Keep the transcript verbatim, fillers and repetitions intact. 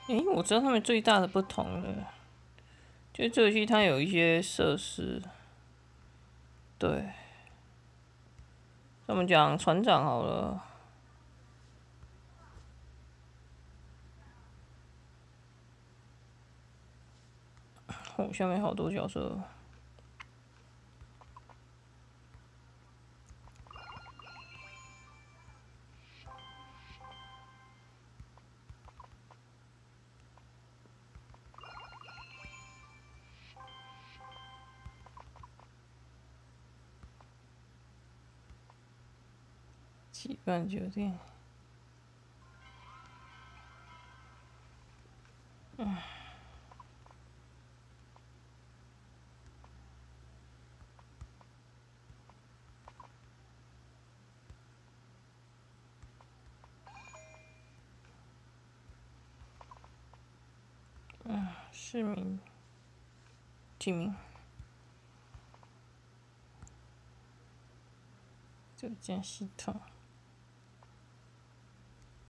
诶，我知道他们最大的不同了，就是这游戏它有一些设施，对，我们讲船长好了。哦，下面好多角色。羁绊酒店。嗯。嗯，市民提名。这件系统。